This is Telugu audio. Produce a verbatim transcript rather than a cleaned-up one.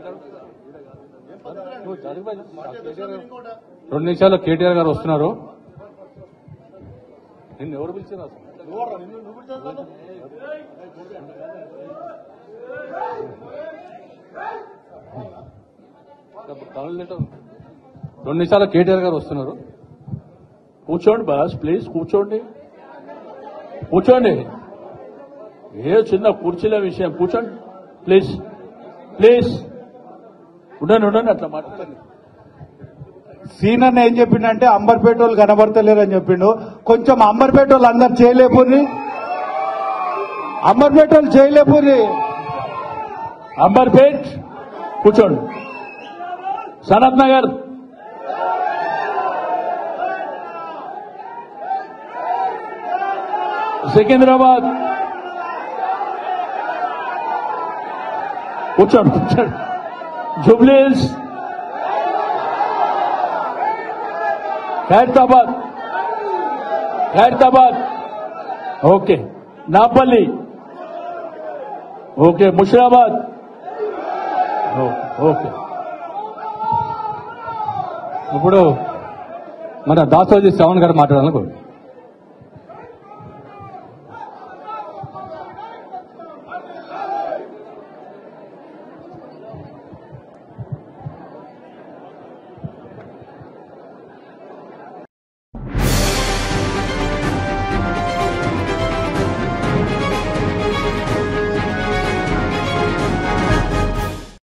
రెండు నిమిషాల్లో కేటీఆర్ గారు వస్తున్నారు. నిన్ను ఎవరు పిలిచారు? రెండు నిమిషాల్లో కేటీఆర్ గారు వస్తున్నారు. కూర్చోండి బాస్, ప్లీజ్ కూర్చోండి, కూర్చోండి. ఏ చిన్న కుర్చీల విషయం, కూర్చోండి ప్లీజ్, ప్లీజ్ ఉండండి ఉండండి అట్లా మాట్లాడండి. సీనన్న ఏం చెప్పిండంటే అంబర్పేట వాళ్ళు కనబడతలేరు అని చెప్పిండు. కొంచెం అంబర్పేట వాళ్ళు అందరు చేయలేపుని, అంబర్పేట వాళ్ళు చేయలేపుని. అంబర్పేట్ కూర్చోండి. సనత్ నగర్, సికింద్రాబాద్ కూర్చోండి కూర్చోండి. Jubilee Hills, Khairatabad, Khairatabad okay, Nampally okay, Musheerabad okay. ఇప్పుడు మన దాసోజీ శ్రవణ్ గారు మాట్లాడాలనుకో.